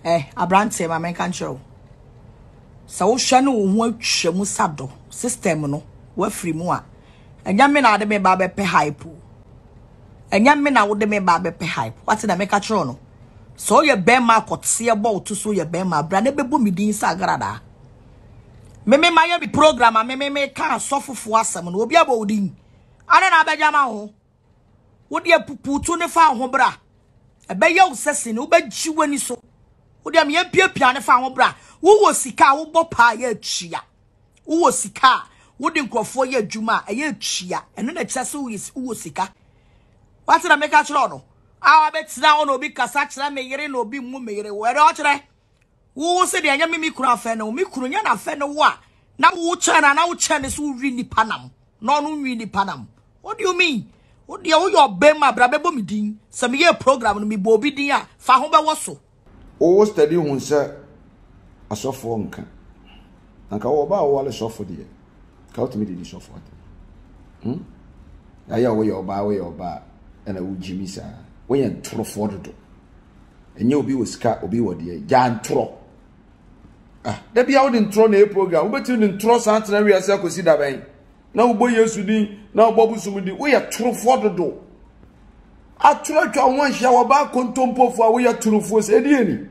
Abrante ma men kan chero. Sa wo hwe no wo ho atwam sado system no wa free mu a. Enya me na de me ba be pe hype. Enya me na wo de me ba be pe hype. What na me ka chero no. So ye be ma kotse bo to so ye be ma bra na bebu mi din sa Agradaa. Me ma ye bi program me kan sofofo asem no obi abo odin. Ane na abeja ma ho. Wo de puputu ne fa ho bra. Ebe ye usesi ne wo be ji wani so. Wo de me ye piapia ne fa ho bra. Wo wo sika wo bo pa ye atwia. Wo wo sika wo de nkrofo ye adwuma ye atwia. Eno na kyase wo sika. What na make a chro no? Awa betina ono obi kasa kira me yere na obi mu me yere. Were o kire. Wo se de anya mi kunu afa no, mi kunu nya na afa no wo a. Na wo che na wo che ne so wi ni panam. No no wi ni panam. What do you mean? What do you your bema bra bebo mi din? Se me ye program no mi bo obi din a fa ho be wo so. O study hun se asofo nka. Anka wo ba wo le sofo de. Ka o timi di sofo de. Aya wo yo ba ena wo jimi sa. Wo ye ntrofo dodo. Enye obi wo sika obi wo de ja ntro. Da bia wo de ntro na e program wo beti de ntro sa antena wi ase akosi da ban na wo bo Yesu din na wo bo busum din wo ye trofo dodo atro atwa wo anhia wo ba kontompofo a wo ye trofo se die ni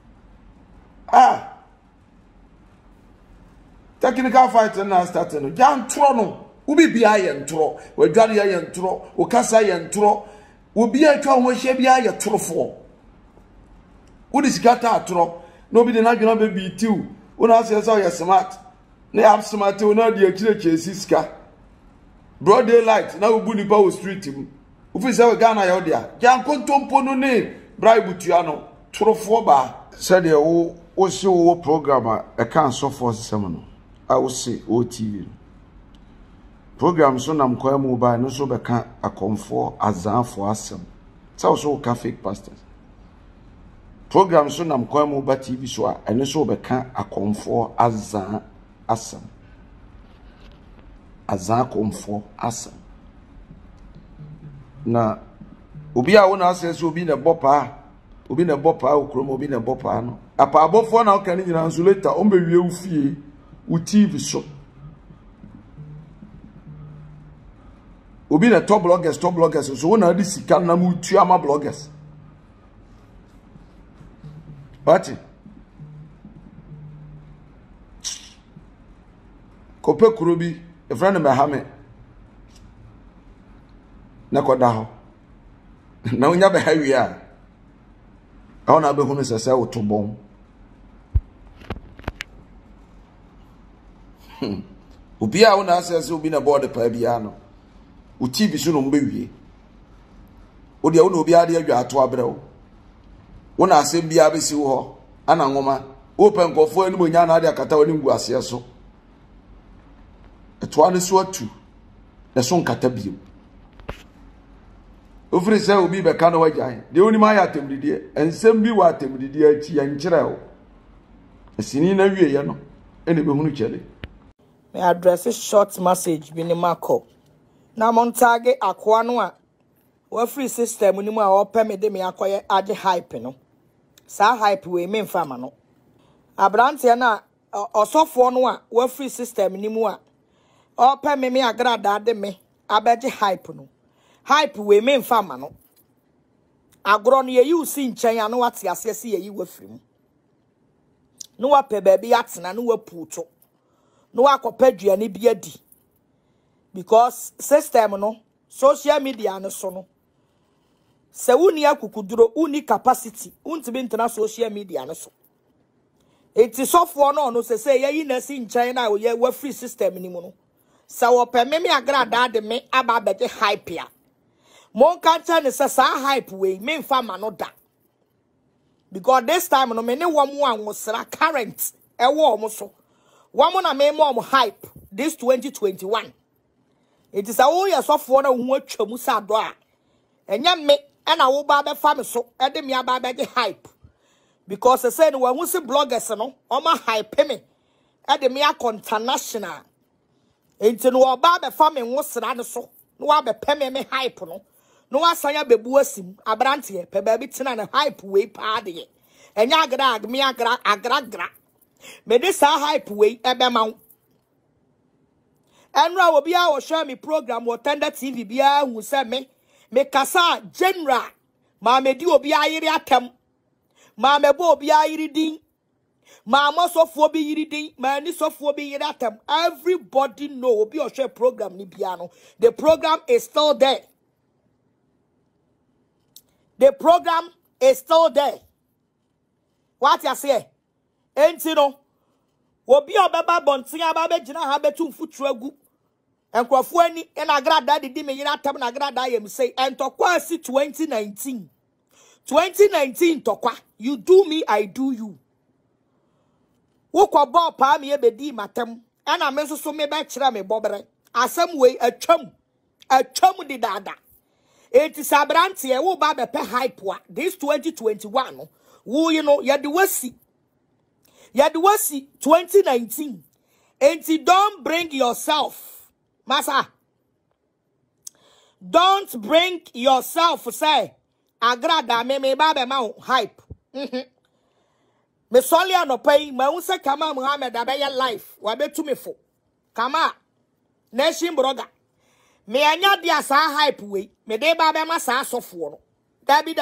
technical fight na start no ja ntro no wo bibia ye ntro wo dware ye ntro wo kasa ye ntro wo bia atwa wo anhia bia ye trofo wo disikata atro no be the national baby too. Una say so you smart. Na have smart una dey akire siska. Broad daylight na obu nipa wo street mu. Ufi say we Ghana ya odia. Jan kontompo no ne bribe tua no. Trofo ba. Say dey wo see wo program e kan so for system no. I will say o TV. Program so nam kwa mu ba no so be kan akomfo azanfo asem. Say so ka fake pastors. Program so nam kwa mu ba TV so a ene so be kan akomfo azan asem. Azan akomfo asem. Na obi a wona asese obi na bopa okrom obi na bopa no. Apa abofo na o kan nyina nso later o mbewie u fie u TV so. Obi na top bloggers so wona adi sika na mu tu ama bloggers. What? Kope kurobi a friend of Mahame Nakodaho. Now, never have we are. I want to be who is a cell to bomb. Ubia on answers who been aboard the Pabiano. Uti soon baby. Udia no be idea you are to abro. One assembly abisi ho ana ngoma open go for any nya na dia kata woni ngu ase so etwa ne so atu na so nkata biem ofri say obi be ka na wajan de oni ma ya atemdidie ensem bi wa atemdidie achi ya nkire o asini na wie ye no ene be hunu chele me address short message bi ni mako na montage akwa no a wa free system ni mu a open me de me akoye age hype no sa hype we me mfama no abrante na osofo no a wa free system ni mu a open me Agradaa de me abeje hype no hype we me mfama no agro no ye yu si nchen ya no wate asese ye yi wa free mu no wa pe ba bi atena no wa puto no wa kopadua ne bi adi because system no social media no so no se wuni akukuduro uni capacity untibi ntena social media no so enti sofo no se ye na si nchen na ye wa free system ni mu no se wo pe me Agradaa de me aba beje hype ya mon kancha ne se sa hype we me mfa ma no da because this time no me ne wo mu anwosra current e wo mo so wo mo na me mo hype this 2021 it is a wo ye sofo na hu atwamu sa do a enya me and I will buy the family so at the me about the hype because I said when we see bloggers no on my hype me at the me international into no about the family was rather so no be peme me hype no asanya bebu asim abrantie pe ba bi tina na hype we party enya agra me agra me this hype way ebe ma enra obi a wo share me program wo tender TV bia hu se me kasa general ma me di obi ayire atem ma me bo obi ayire din ma mo sofo bi yiri din ma ni sofo bi yiri atem everybody know obi o share program ni bia no the program is still there. The program is still there. What you say? Enti no. Obi obeba bontin aba be gina ha betu mfutu agu. Enkrofo ani e na Agradaa didi me yina tam na Agradaa yem say entokwa si 2019. 2019 tokwa. You do me, I do you. Wo kwa bo pa me e bedi matem. E na me so me be kira me bobere. Asem we atwam. Atwam di dada. It is a brand here, wo ba bepe hype wa. This 2021, wo you know, ya de wasi 2019. And don't bring yourself, massa. Don't bring yourself, say, Agradaa me ba be ma hype. Me soli anopai, ma unse kama Muhammad abeya life, wa be to me fo. Kama, nation broga. Me anya dia sa hype we me de ba be ma sa asofo no dabi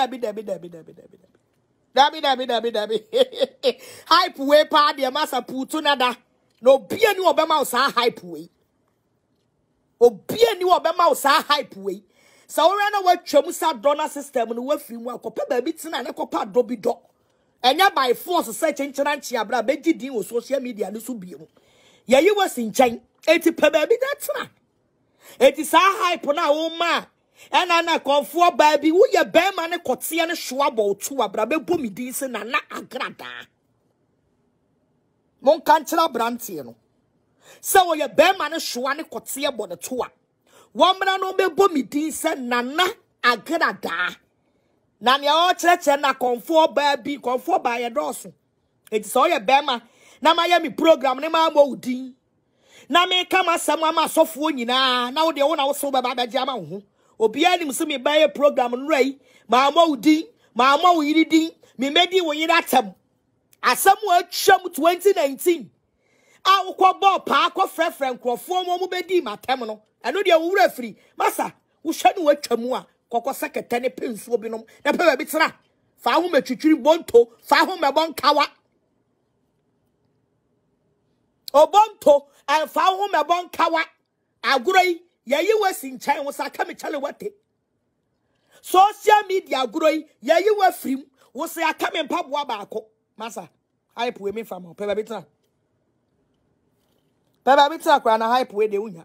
hype we pa de ma sa putu nada no bia ni obema sa hype we obia ni obema sa hype we so we na watwam sa donor system no wafiri mu akopa ba bi tina na kopa do bi do enya by force say chenchena nchi abra be gidin o social media no so biem ye yi wasi nchan eti pa ba bi that tina. It is a hype na woman. And na konfo baby wo ye be ma ne kote ne shoabo to abra be bomi din se na Agradaa. Mon kan kira brantie no. Se wo ye be ma ne shoa ne kote bo ne to a. Wo mra no be bomi din se na Agradaa. Na ne o kire na konfo baby konfo ba ye doso. It is all ye be ma na ma ye mi program ne ma mo din. Na me kama sama ma sofo nyina na wo de wo na wo so baba bagia ma ho obi anim so me baye program nrai ma ma udi ma ma wo yiri din me medi wo yiri atam asam wo atwam 2019 a wo kɔ bɔ pa akɔ frɛfrɛ nkrɔfo mo bedi matam no eno de wo wura firi masa wo hwɛ ne watwam a kɔkɔ sekete ne pensuo binom na pe ba bi tira fa ho matwitwiri bonto fa ho mebon kawa obonto and fa ho mebon kawa aguroi yayi wasi nchan wo saka me chale wate social media aguroi yayi wafrim wo se aka me mpaboa baako masa hype we me fam pe ba bitra kwa na hype we de unya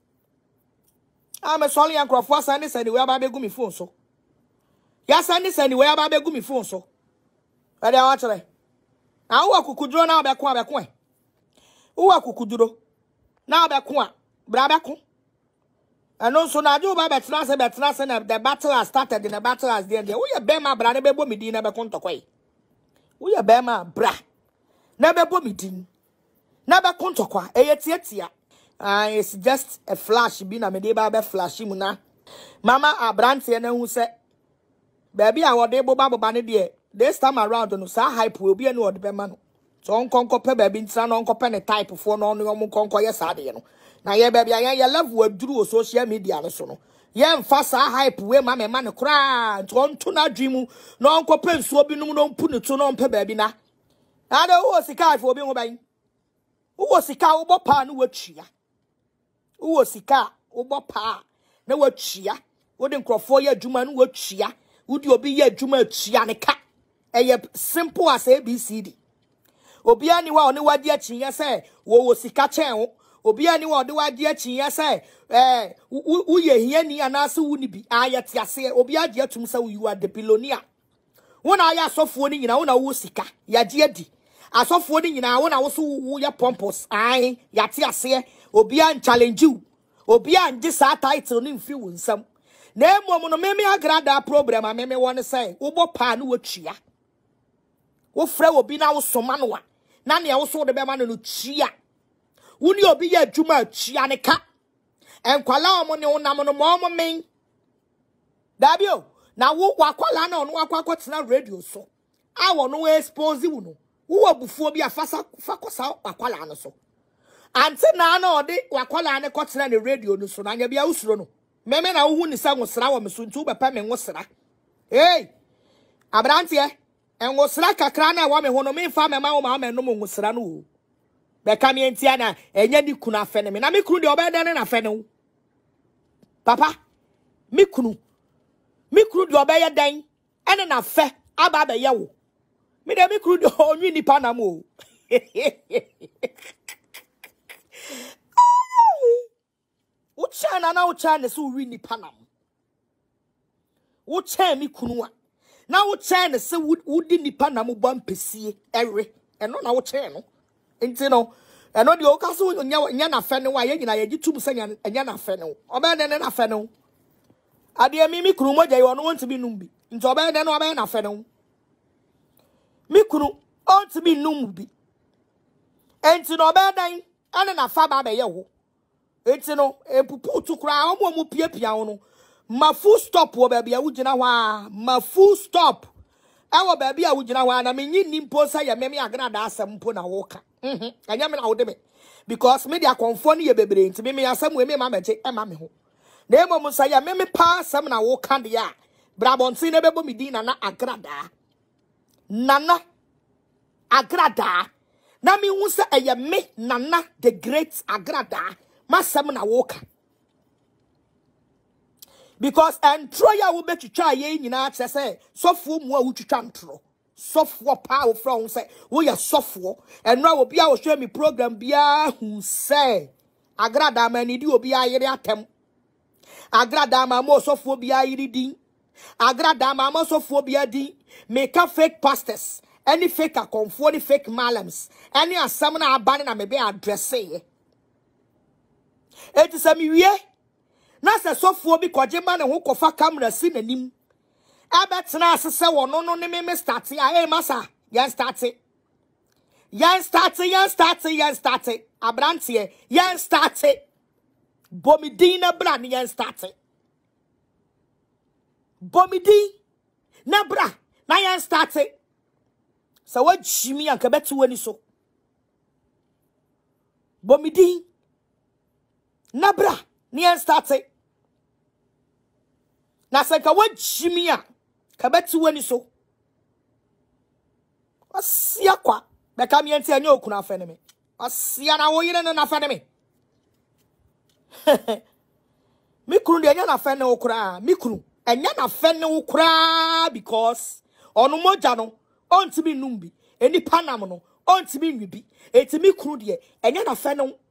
am sorry ankrofo asande sani we aba begu mi phone so ya sande sani we aba begu mi phone so ade a wachere na wo akukuduro na abeko e wo akukuduro na abeko a bra abeko ano so na jo ba betna se na the battle has started in the battle has there wo ye be ma bra na bebo mi din na beko ntokoi wo ye be ma bra na bebo mi din na beko ntokwa eye tietia it's just a flash bi na me de ba be flash mu na mama abrante na hu se baby a wo de boba ne de this time around no sa hype we obi anu wo de be ma no so onkonko pe baby ntra no onko pe ne type fo no no mo konko ye sa de no na ye baby ya level aduru o social media no so no ye mfa sa hype we ma me ma ne kra nto na dwimu no onko pe nsuo bi num no mpu ne to no mpe baby na ade wo sika fo obi ho ban wo sika wo bopa no watwia wo sika wo bopa na watwia wo de nkrofo ye adwuma no watwia wo di obi ye adwuma atwia ne ka eye simple as ABCD obi ani wa oni wadi achinya se wo sika chen wo obi ani wa odi wadi achinya se wo ye hiani anase wo ni bi ayati ase obi adi atum se you are the billionaire wo na ya asofo ni nyina wo na wo sika ya di adi asofo ni nyina wo na wo so wo ya pompous ai yati ase obi an challenge you obi an di sa title ni mfi wo nsam na emom no meme Agradaa program a meme won say wo bo pa na wo twia wo frɛ obi na wo soma no wa na ne wo so de be ma no twia wo ni obi ya adwuma twia ne ka enkwala omo ne wonam no mo men dabio na wo wakwala na ono wakwakotena radio so I want no expose you. Who Obofour be a fasa fakosa akwala no so. Ante na na ode wakwala ne kotena ne radio no so na nya bia usuro no. Meme na wo ni sa ngosra wo meso ntu be pa me ngosra. Hey! Abrantie, ngosra kakra na wo me ho no me fa me ma wo ma me no ngosra no. Be ka me entia na enya ni kunu afe ne me na me kunu de obede ne na afe ne. Papa, me kunu de obeye dan ene na afe aba be ye wo. Me de me kunu de onwi nipa na mo. Uchana na uchana so wi nipa na mo. Ucha me kunu a. Na uchana se wudi nipa na mo bɔ mpesie ewe. Eno na ucha no. Enti no eno de oka so nya na fe ne wa ye nyina ye gitum se nya na fe ne. Obe ne na fe ne. Ade mi kunu mo gye wo no wonti bi num bi. Nti obe ne no obe na fe ne. Mi kunu onti bi num bi. Enti no obe dan ane na fa ba be ye wo. Enti no epupu tu kura omo mu piapia wo no. Ma full stop wo ba bia wo gina hwa. Ma full stop. Ewo ba bia wo gina hwa na me nyi nimpo sa ye me Agradaa asem mpo na wo ka. Anya me na wo de me. Because me dia konfo ne ye bebre enti me asem we me ma meje e ma me ho. Na emo mu sa ye me pa asem na wo ka de ya. Brabonti ne bebo mi din na Agradaa. Nana Agradaa. Na mi hu se eye me Nana the great Agradaa. Masem na wo ka. Because Troya will bet you try ye nyina say software mu a wutwitwa ntro software power from say we are software and now will be our show me program bia who say Agradaa man di obi ayere atem Agradaa ma mo software bia yiri din Agradaa ma mo software bia din make a fake pastors any fake akonfo any fake malams any asam na abane na me be address e it is a me na se sofo bi kwaje ma ne ho kofa camera si nanim abetena asese wo no ne me start ya masa yan start abrantie yan start bomidin na bra ne yan start bomidin na bra na yan start so wa jimi anka betu wani so bomidin na bra ne yan start na senka wa jimi a ka betu wani so asia kwa be ka mi enti anya okuna afa ne me asia na wo yire ne na afa ne me mi kunu de anya na afa ne okura mi kunu anya na afa ne okura because onu moja no onti bi numbi eni panam no onti bi nwibi eti mi kunu de anya na afa ne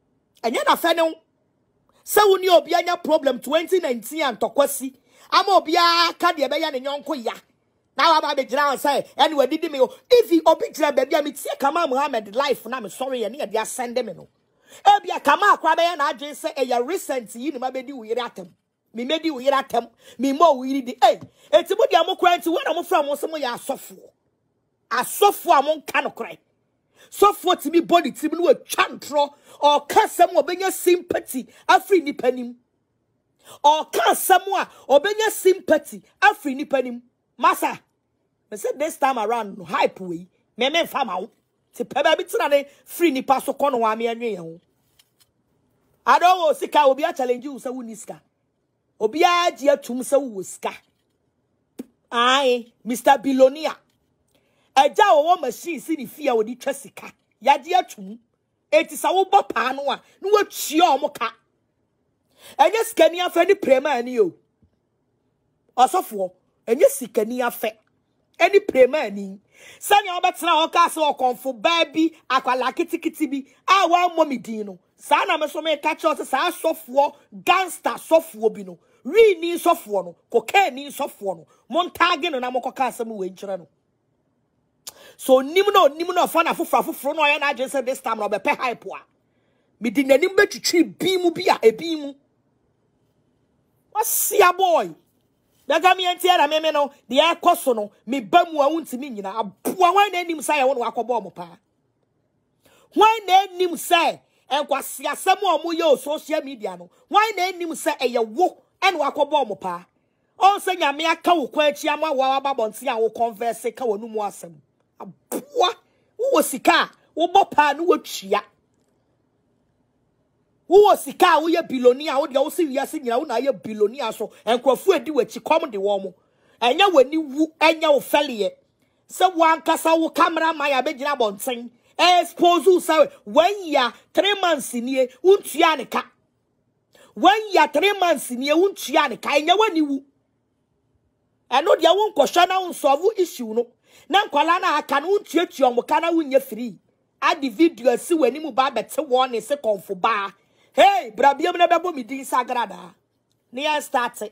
se woni obi anya problem 2019 antokwasi ama obi aka de be ya ne nyonko ya na wa ba be gira say anyway didi me if he obi gira be bia me tie kama Muhammad life na me sorry ye ne dia send me no e bia kama akwa be ya na adwen say e ya recent yi ni ma be di wo yire atem me medi wo yire atem me mo wo yire di eti mo dia mo kra enti wo na mo fra mo so mo ya asofo a mo nka no kra sofo ti mi body ti mi no atwa ntro or kasam obenya sympathy afri nipanim or kasam a obenya sympathy afri nipanim masa me say this time around no hype we me fama wo ti peba bi tina ne free nipa so kono wa me anwe ho ado sika obi a challenge you say woni sika obi a ji atum say wo sika ai Mr. Billionaire eja wo machine si ni fia wo di twa sika ya ji atum eti sa wo bɔ paa no a no watwie o mo ka enye sikani afa ni prema ani o osofo enye sikani afa any prema ani sanya obetena o ka se o konfo baabi akwala kitikiti bi a wa momidin no sa na me so me ka cho se sa sofo gangster sofo bi no wi ni sofo no kokain ni sofo no montage no na mokoka asem we nkyere no so nimu no fa na foforo no ya na agye say this time no be pe hype a me di nanim betwitwi bi mu bi a ebi mu wasia boy daga mi enti ara me no de ekoso no me bamu a wuntimi nyina aboa wan na anim say wo no akobo mo pa wan na anim say enkwasi asem o mo ye social media no wan na anim say eye wo ene akobo mo pa on say nyame aka wo kwachi ama wa babonti a wo converse ka wonu mu asem aboa wo sika wo bopa no watwia wo sika wo ye bilonia wo de wo se wiase nyina wo na ye bilonia so enkrofo edi wachi kom de wo mo enya wani wu enya wo feliye se wankasa wo camera man ya begina bonten expose say when ya 3 months nie untua ne ka when ya 3 months nie untua ne ka enya wani wu eno dia won kwhwa na unsolve issue no na nkwala na aka no untuatua mo kana wunya free adi video si wani mu ba bete won ne se konfo ba hey brabiam na bebo mi din Agradaa na ya start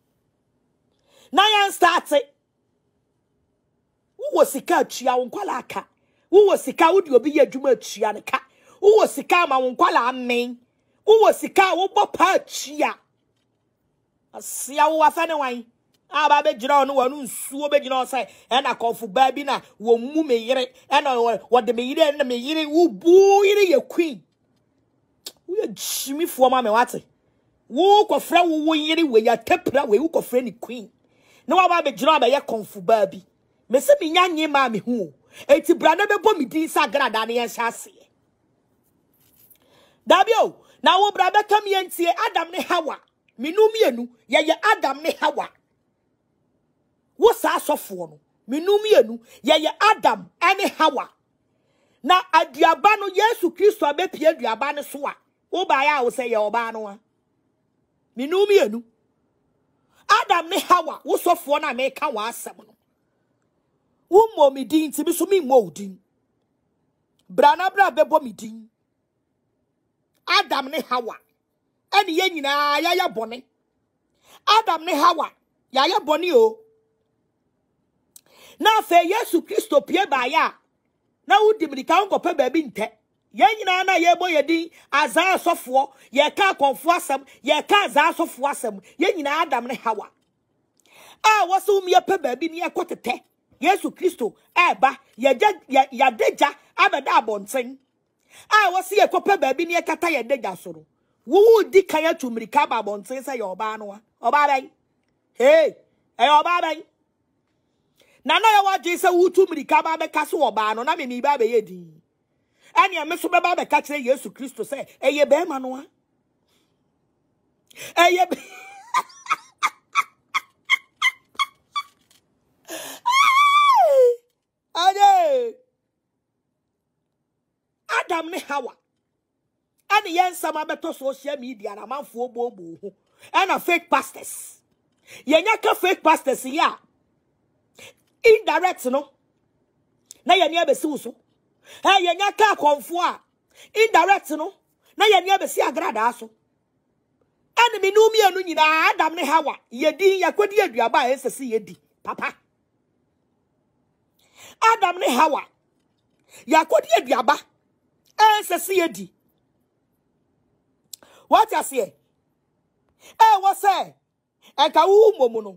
wo sika atua won kwala aka wo sika wo de obi ye adwuma atua ne ka wo sika ma won kwala amen wo sika wo bopa atua asia wo afa ne wan aba be gira no wanu nsuo be gira o sai e na konfo ba bi na wo mu me yire e na wo de me yire na me yire wo bu yire ye queen wo ye jimi fo ma me wate wo ko fra wo yire we ya tepra we wo ko fra ni queen na wa ba be gira ba ye konfo ba bi me se me nyanye ma me hu eti bra na be bo mi din Agradaa na ye hyase dabio na wo bra be kam ye ntie Adam ne Hawa minu mienu ye Adam ne Hawa wo sa asofo no minu mienu ye Adam ane Hawa na aduaba no Yesu Kristo abepie aduaba ne so a wo ba ya wo se ye oba no a minu mienu Adam ne Hawa wo sofo na me ka wa asem no wo mo mi din ti bi so mi mo din bra na bra bebo mi din Adam ne Hawa ene ye nyina ya bone Adam ne Hawa ya bone o na fe Yesu Kristo pie ba ya na wudi mirika onko pe ba bi nte ye nyina na ye boye din aza asofo ye ka konfo asem ye ka aza asofo asem ye nyina Adam ne Hawa a waso mi pe ba bi ne ekotete Yesu Kristo eba ya deja abeda abonten a wasi ye kope ba bi ne kata ye deja soro wo di kan ya tumirika ba abonten se ye oba no oba ben hey oba ben na ya waje se wutu mirika ba be kaso oba no na me ba be yedi ani ame so be ba be ka kire Yesu Kristo se eye be ma no a eye ade Adam ne Hawa ani yen sama beto social media na manfo ogbo ho na fake pastors yenya ka fake pastors ya indirect no na ye nia besi wuso ye nya ka konfo a indirect no na ye nia besi Agradaa so ene me no mienu nyina Adam ne Hawa ye din yakwadi aduaba a esese ye di papa Adam ne Hawa yakwadi aduaba esese ye di what you say what say enka wu momu no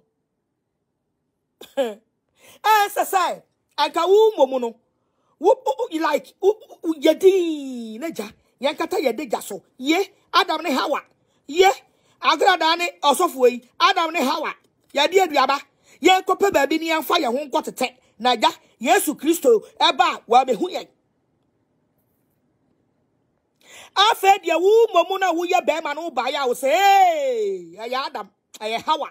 say enka wu momu no like yedi neja yankata yedeja so ye Adam ne Hawa ye Agradaa ne osofo yi Adam ne Hawa yedi aduaba ye kope ba bi ne yamfa ye ho nkotete na ja Yesu Kristo eba wa behu ye afa dia wu momu na wu ye be ma no ba ya wo se ya Adam ya Hawa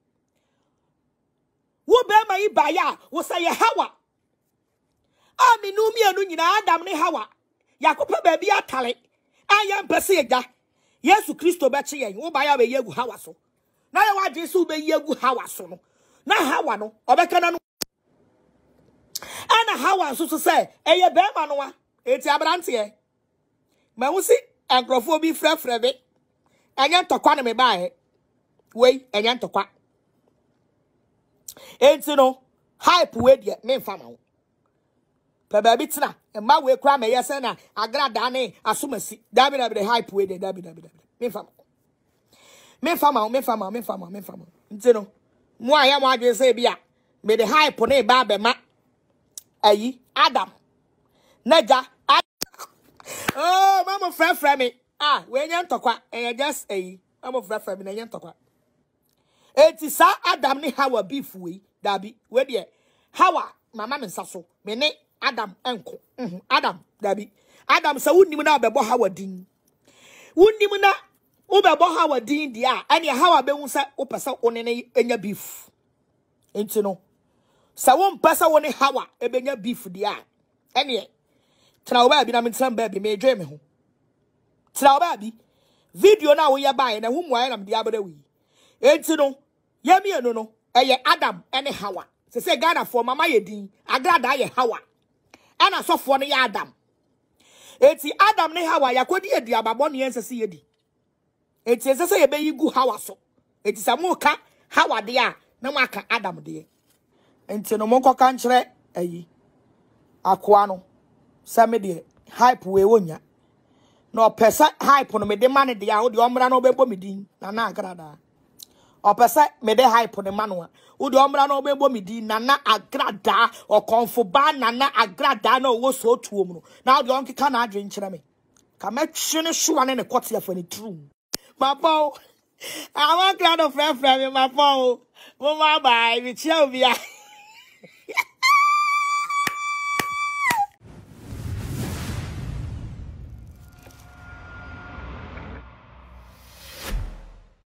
wo be ma yi ba ya wo se ya Hawa aminu mienu nyina Adam ne Hawa yakopa ba bi atale aya mpese ya Yesu Kristo be che ye wo ba ya be yegu Hawa so na ya wa je so be yegu Hawa so no na Hawa no obeka na no ana Hawa so so se eye be ma no a eti abrante ye ma wo si ankrofo bi frefre be anya ntokwa na me bae we anya ntokwa enti no hype we de me mfa ma wo pe ba bi tina e ma we kra me yese na Agradaa ne asomasi dabi hype we de dabi me mfa ma enti no mo aya mo adwe se bia me de hype ne ba be ma ayi Adam naja oh mama frefre me we nya ntokwa just ayi mama frefre me na nya ntokwa Eti sa Adam ni Hawa beef we dabi we de Hawa mama me nsaso me ne Adam enko Adam dabi Adam sa wunnim na obebo Hawa din wunnim na obebo Hawa din dia ane Hawa be hu sa opesa one ne enya beef enti no sa won pesa one Hawa ebenya beef dia ane tra oba bi na me tram ba bi me dwe me ho tra oba bi video na wo ye bae na hu mwa na me dia bada wi enti no yemi eno no eye Adam ene Hawa se se Ghana for mama ye din Agradaa ye Hawa ana sofo no ye Adam eti Adam ne Hawa yakodi edi ababo ne yense se yedi eti se se ye be yigu Hawa so eti samu ka Hawa de a na maka Adam de enti no monko ka nkyere ayi akoa no sa me de hype we wonya no pesa hype no me de mane de a wo de omra no bebo me din na Agradaa opesa me de hype ne manoa wo de omra no bebo me din na Agradaa o konfoba na Agradaa na wo so tuom no na wo de onkeka na adwen kyere me ka me twene hwa ne kote ya fani true mabo I want crowd of friend me mabo mo ma bye me chia obi a